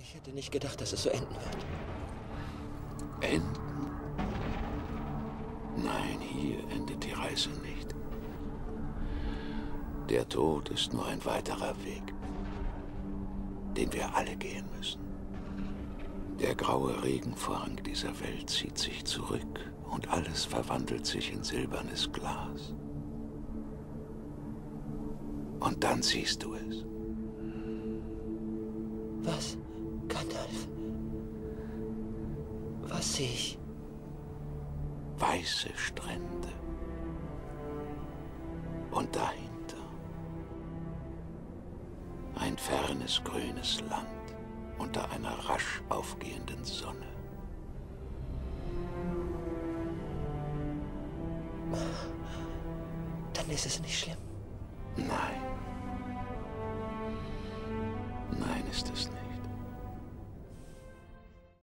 Ich hätte nicht gedacht, dass es so enden wird. Enden? Nein, hier endet die Reise nicht. Der Tod ist nur ein weiterer Weg, den wir alle gehen müssen. Der graue Regenvorhang dieser Welt zieht sich zurück und alles verwandelt sich in silbernes Glas. Und dann siehst du es. Was, Gandalf? Was sehe ich? Weiße Strände. Und dahinter ein fernes grünes Land unter einer rasch aufgehenden Sonne. Dann ist es nicht schlimm. Nein. Nein, ist es nicht.